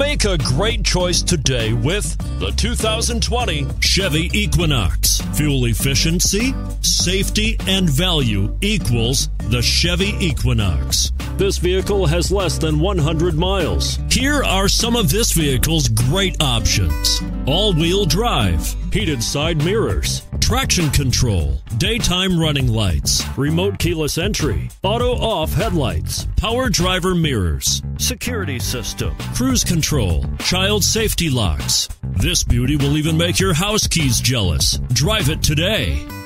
Make a great choice today with the 2020 Chevy Equinox. Fuel efficiency, safety, and value equals the Chevy Equinox. This vehicle has less than 100 miles. Here are some of this vehicle's great options: all-wheel drive, heated side mirrors, traction control, daytime running lights, remote keyless entry, auto-off headlights, power driver mirrors, security system, cruise control, child safety locks. This beauty will even make your house keys jealous. Drive it today.